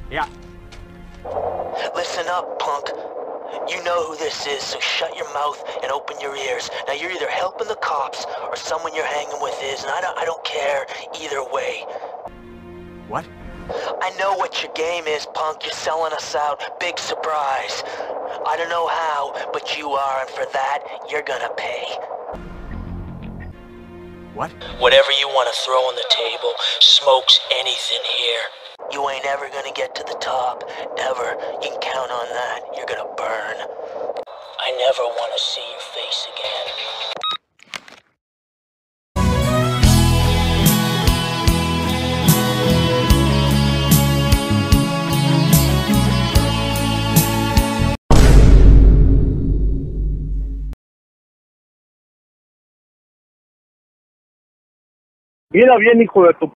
Yeah. Listen up, punk. You know who this is, so shut your mouth and open your ears. Now you're either helping the cops or someone you're hanging with is, and I don't care either way. What? I know what your game is, punk. You're selling us out. Big surprise. I don't know how, but you are, and for that, you're gonna pay. What? Whatever you want to throw on the table, smoke's anything here. You ain't ever gonna get to the top, ever. You can count on that. You're gonna burn. I never want to see your face again. Mira bien, hijo de tu